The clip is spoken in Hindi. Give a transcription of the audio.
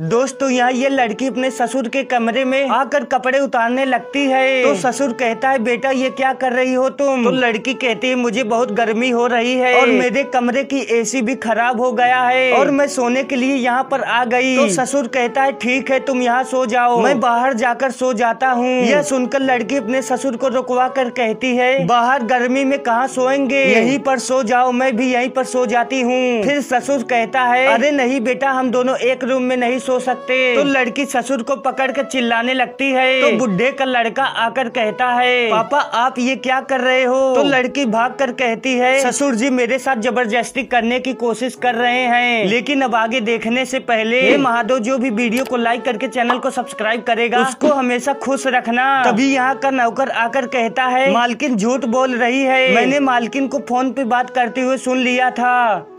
दोस्तों यहाँ ये लड़की अपने ससुर के कमरे में आकर कपड़े उतारने लगती है तो ससुर कहता है बेटा ये क्या कर रही हो तुम। तो लड़की कहती है मुझे बहुत गर्मी हो रही है और मेरे कमरे की एसी भी खराब हो गया है और मैं सोने के लिए यहाँ पर आ गई। तो ससुर कहता है ठीक है तुम यहाँ सो जाओ, मैं बाहर जाकर सो जाता हूँ। यह सुनकर लड़की अपने ससुर को रुकवा कर कहती है बाहर गर्मी में कहाँ सोएंगे, यहीं पर सो जाओ, मैं भी यहीं पर सो जाती हूँ। फिर ससुर कहता है अरे नहीं बेटा हम दोनों एक रूम में नहीं सो सकते। तो लड़की ससुर को पकड़ कर चिल्लाने लगती है। तो बुढ़े का लड़का आकर कहता है पापा आप ये क्या कर रहे हो। तो लड़की भाग कर कहती है ससुर जी मेरे साथ जबरदस्ती करने की कोशिश कर रहे हैं, लेकिन अब आगे देखने से पहले महादेव जो भी वीडियो को लाइक करके चैनल को सब्सक्राइब करेगा उसको हमेशा खुश रखना। तभी यहाँ का नौकर आकर कहता है मालकिन झूठ बोल रही है, मैंने मालकिन को फोन पे बात करते हुए सुन लिया था।